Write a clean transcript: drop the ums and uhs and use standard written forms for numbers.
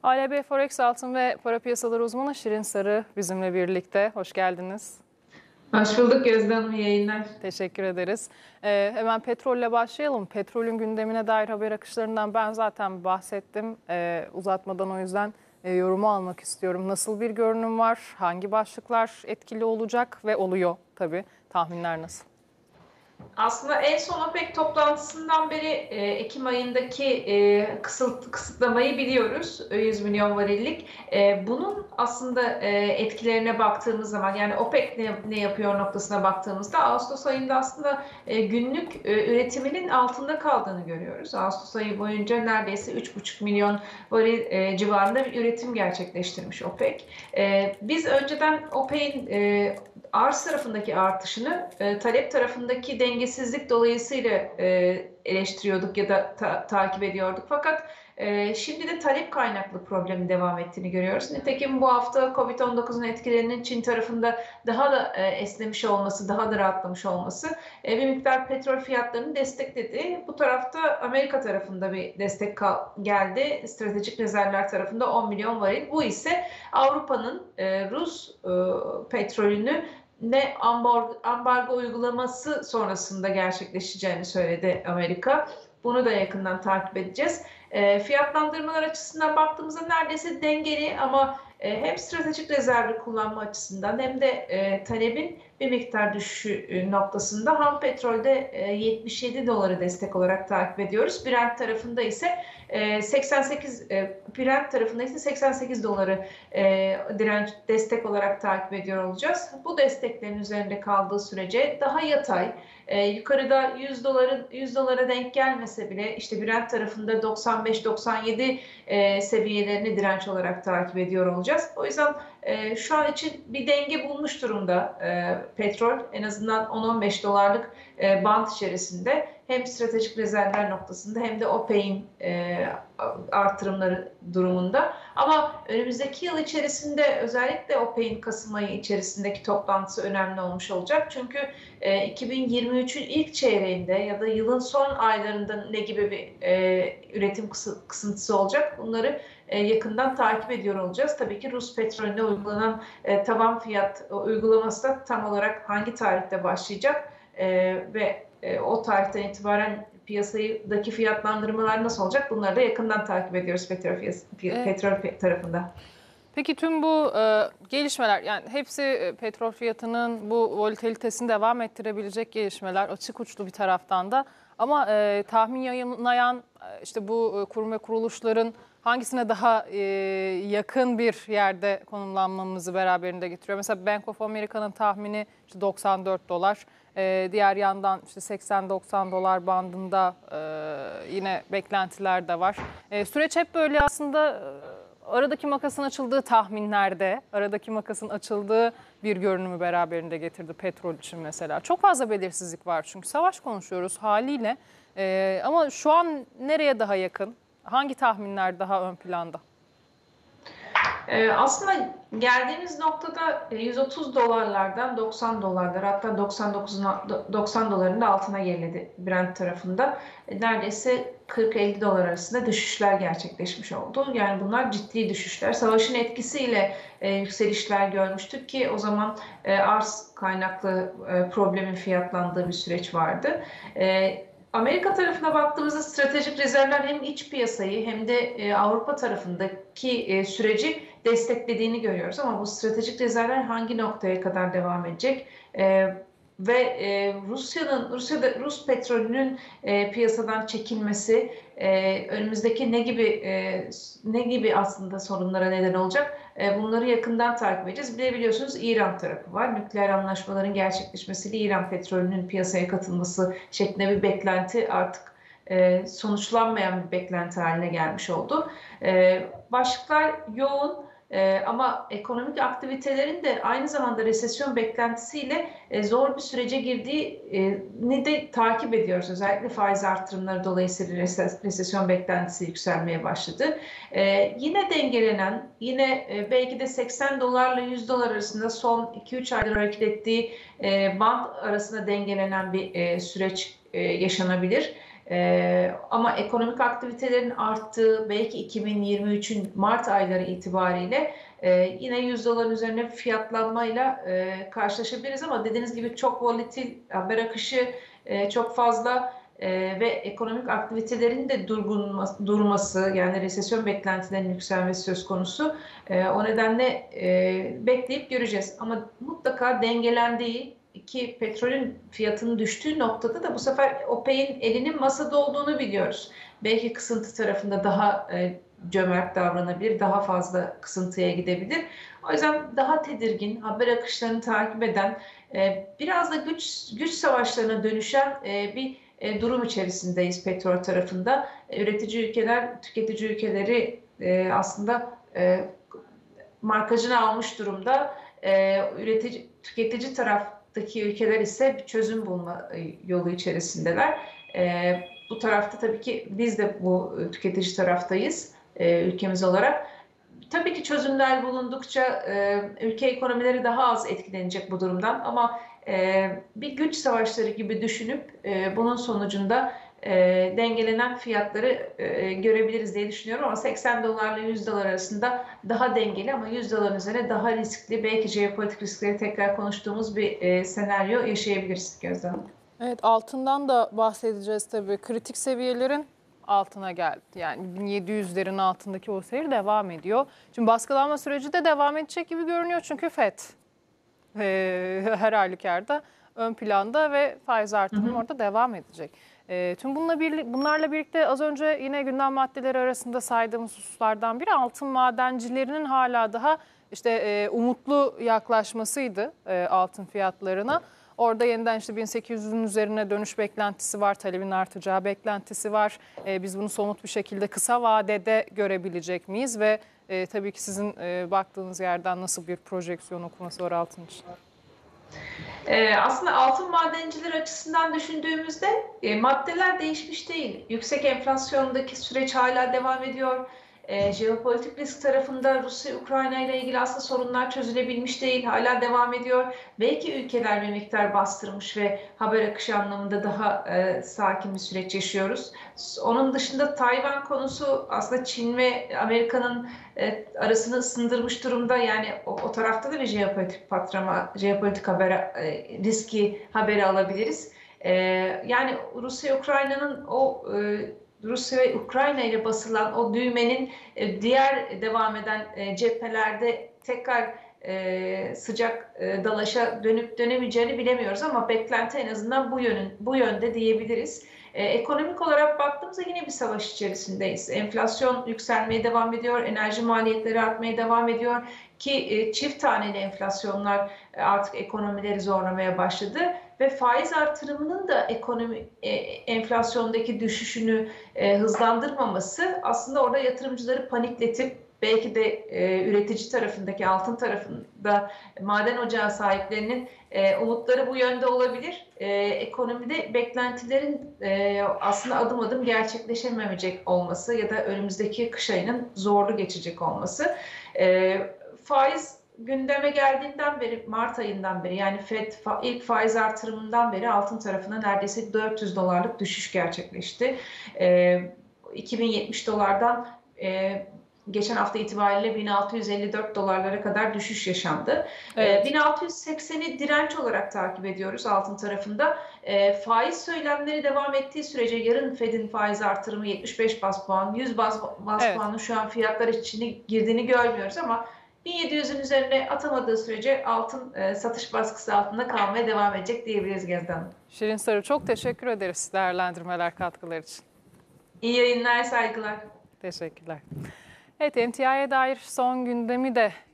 ALB Forex altın ve para piyasaları uzmanı Şirin Sarı bizimle birlikte. Hoş geldiniz. Hoş bulduk Gözde Hanım, iyi yayınlar. Teşekkür ederiz. Hemen petrolle başlayalım. Petrolün gündemine dair haber akışlarından ben zaten bahsettim. Uzatmadan o yüzden yorumu almak istiyorum. Nasıl bir görünüm var? Hangi başlıklar etkili olacak ve oluyor tabii? Tahminler nasıl? Aslında en son OPEC toplantısından beri Ekim ayındaki kısıtlamayı biliyoruz. 100 milyon varillik. Bunun aslında etkilerine baktığımız zaman, yani OPEC ne yapıyor noktasına baktığımızda Ağustos ayında aslında günlük üretiminin altında kaldığını görüyoruz. Ağustos ayı boyunca neredeyse 3,5 milyon varil civarında bir üretim gerçekleştirmiş OPEC. Biz önceden OPEC'in arz tarafındaki artışını talep tarafındaki dengesizlik dolayısıyla eleştiriyorduk ya da takip ediyorduk. Fakat şimdi de talep kaynaklı problemin devam ettiğini görüyoruz. Nitekim bu hafta Covid-19'un etkilerinin Çin tarafında daha da esnemiş olması, daha da rahatlamış olması bir miktar petrol fiyatlarını destekledi. Bu tarafta Amerika tarafında bir destek geldi. Stratejik rezervler tarafında 10 milyon varil. Bu ise Avrupa'nın Rus petrolünü ambargo uygulaması sonrasında gerçekleşeceğini söyledi Amerika. Bunu da yakından takip edeceğiz. Fiyatlandırmalar açısından baktığımızda neredeyse dengeli ama hem stratejik rezervi kullanma açısından hem de talebin bir miktar düşüşü noktasında ham petrolde 77 doları destek olarak takip ediyoruz. Brent tarafında ise 88 doları direnç destek olarak takip ediyor olacağız. Bu desteklerin üzerinde kaldığı sürece daha yatay, yukarıda 100 dolara denk gelmese bile işte Brent tarafında 95-97 seviyelerini direnç olarak takip ediyor olacağız. O yüzden şu an için bir denge bulmuş durumda petrol, en azından 10-15 dolarlık band içerisinde, hem stratejik rezervler noktasında hem de OPEC'in artırımları durumunda. Ama önümüzdeki yıl içerisinde özellikle OPEC'in Kasım ayı içerisindeki toplantısı önemli olmuş olacak. Çünkü 2023'ün ilk çeyreğinde ya da yılın son aylarında ne gibi bir üretim kısıntısı olacak, bunları yakından takip ediyor olacağız. Tabii ki Rus petrolüne uygulanan tavan fiyat uygulaması da tam olarak hangi tarihte başlayacak ve o tarihten itibaren piyasadaki fiyatlandırmalar nasıl olacak? Bunları da yakından takip ediyoruz petrol tarafında. Peki tüm bu gelişmeler, yani hepsi petrol fiyatının bu volatilitesini devam ettirebilecek gelişmeler, açık uçlu bir taraftan da, ama tahmin yayınlayan işte bu kurum ve kuruluşların hangisine daha yakın bir yerde konumlanmamızı beraberinde getiriyor? Mesela Bank of America'nın tahmini işte 94 dolar. Diğer yandan işte 80-90 dolar bandında yine beklentiler de var. Süreç hep böyle aslında aradaki makasın açıldığı tahminlerde, aradaki makasın açıldığı bir görünümü beraberinde getirdi petrol için mesela. Çok fazla belirsizlik var çünkü savaş konuşuyoruz haliyle. Ama şu an nereye daha yakın? Hangi tahminler daha ön planda? Aslında geldiğimiz noktada 130 dolarlardan 90 dolarlar, hatta 90 doların da altına geriledi Brent tarafında. Neredeyse 40-50 dolar arasında düşüşler gerçekleşmiş oldu. Yani bunlar ciddi düşüşler. Savaşın etkisiyle yükselişler görmüştük ki o zaman arz kaynaklı problemin fiyatlandığı bir süreç vardı. Amerika tarafına baktığımızda stratejik rezervler hem iç piyasayı hem de Avrupa tarafındaki süreci desteklediğini görüyoruz. Ama bu stratejik rezervler hangi noktaya kadar devam edecek? Ve Rus petrolünün piyasadan çekilmesi önümüzdeki ne gibi aslında sorunlara neden olacak? Bunları yakından takip edeceğiz. Bir de biliyorsunuz İran tarafı var. Nükleer anlaşmaların gerçekleşmesiyle İran petrolünün piyasaya katılması şeklinde bir beklenti artık sonuçlanmayan bir beklenti haline gelmiş oldu. Başlıklar yoğun. Ama ekonomik aktivitelerin de aynı zamanda resesyon beklentisiyle zor bir sürece girdiğini de takip ediyoruz. Özellikle faiz artırımları dolayısıyla resesyon beklentisi yükselmeye başladı. Yine dengelenen, yine belki de 80 dolarla 100 dolar arasında son 2-3 aydır hareket ettiği band arasında dengelenen bir süreç yaşanabilir. Ama ekonomik aktivitelerin arttığı belki 2023'ün Mart ayları itibariyle yine 100 doların üzerine fiyatlanmayla karşılaşabiliriz ama dediğiniz gibi çok volatil, haber akışı çok fazla ve ekonomik aktivitelerin de durması yani resesyon beklentilerinin yükselmesi söz konusu. O nedenle bekleyip göreceğiz ama mutlaka dengelendiği ki petrolün fiyatının düştüğü noktada da bu sefer OPEC'in elinin masada olduğunu biliyoruz. Belki kısıntı tarafında daha cömert davranabilir, daha fazla kısıntıya gidebilir. O yüzden daha tedirgin, haber akışlarını takip eden, biraz da güç savaşlarına dönüşen bir durum içerisindeyiz petrol tarafında. Üretici ülkeler, tüketici ülkeleri aslında markajını almış durumda. Tüketici taraftaki ülkeler ise bir çözüm bulma yolu içerisindeler. Bu tarafta tabii ki biz de bu tüketici taraftayız ülkemiz olarak. Tabii ki çözümler bulundukça ülke ekonomileri daha az etkilenecek bu durumdan ama bir güç savaşları gibi düşünüp bunun sonucunda dengelenen fiyatları görebiliriz diye düşünüyorum ama 80 dolarla 100 dolar arasında daha dengeli ama 100 doların üzerine daha riskli belki jeopolitik riskleri tekrar konuştuğumuz bir senaryo yaşayabiliriz Gözde Hanım. Evet, altından da bahsedeceğiz tabii. Kritik seviyelerin altına geldi. Yani 1700'lerin altındaki o seyir devam ediyor. Şimdi baskılanma süreci de devam edecek gibi görünüyor çünkü FED her halükarda ön planda ve faiz artırımı orada devam edecek. Tüm bunlarla birlikte az önce yine gündem maddeleri arasında saydığımız hususlardan biri altın madencilerinin hala daha işte umutlu yaklaşmasıydı altın fiyatlarına. Orada yeniden işte 1800'ün üzerine dönüş beklentisi var, talebin artacağı beklentisi var. Biz bunu somut bir şekilde kısa vadede görebilecek miyiz ve tabii ki sizin baktığınız yerden nasıl bir projeksiyon okuması var altın için? Aslında altın madenciler açısından düşündüğümüzde maddeler değişmiş değil. Yüksek enflasyondaki süreç hala devam ediyor. Jeopolitik risk tarafında Rusya-Ukrayna ile ilgili aslında sorunlar çözülebilmiş değil, hala devam ediyor. Belki ülkeler bir miktar bastırmış ve haber akışı anlamında daha sakin bir süreç yaşıyoruz. Onun dışında Tayvan konusu aslında Çin ve Amerika'nın arasını ısındırmış durumda. Yani o tarafta da bir jeopolitik riski haberi alabiliriz. Yani Rusya-Ukrayna'nın Rusya ve Ukrayna ile basılan o düğmenin diğer devam eden cephelerde tekrar sıcak dalaşa dönüp dönemeyeceğini bilemiyoruz ama beklenti en azından bu yönde diyebiliriz. Ekonomik olarak baktığımızda yine bir savaş içerisindeyiz. Enflasyon yükselmeye devam ediyor, enerji maliyetleri artmaya devam ediyor ki çift taneli enflasyonlar artık ekonomileri zorlamaya başladı ve faiz artırımının da enflasyondaki düşüşünü hızlandırmaması aslında orada yatırımcıları panikletip belki de üretici tarafındaki altın tarafında maden ocağı sahiplerinin umutları bu yönde olabilir. Ekonomide beklentilerin aslında adım adım gerçekleşemeyecek olması ya da önümüzdeki kış ayının zorlu geçecek olması. Faiz gündeme geldiğinden beri, Mart ayından beri yani FED ilk faiz artırımından beri altın tarafına neredeyse 400 dolarlık düşüş gerçekleşti. 2070 dolardan geçen hafta itibariyle 1654 dolarlara kadar düşüş yaşandı. Evet. 1680'i direnç olarak takip ediyoruz altın tarafında. Faiz söylemleri devam ettiği sürece yarın Fed'in faiz artırımı 75 bas puan, 100 bas evet. puanın şu an fiyatlar içine girdiğini görmüyoruz ama 1700'ün üzerine atamadığı sürece altın satış baskısı altında kalmaya devam edecek diyebiliriz Gözde Hanım. Şirin Sarı, çok teşekkür ederiz değerlendirmeler, katkılar için. İyi yayınlar, saygılar. Teşekkürler. Evet, emtiaya dair son gündemi de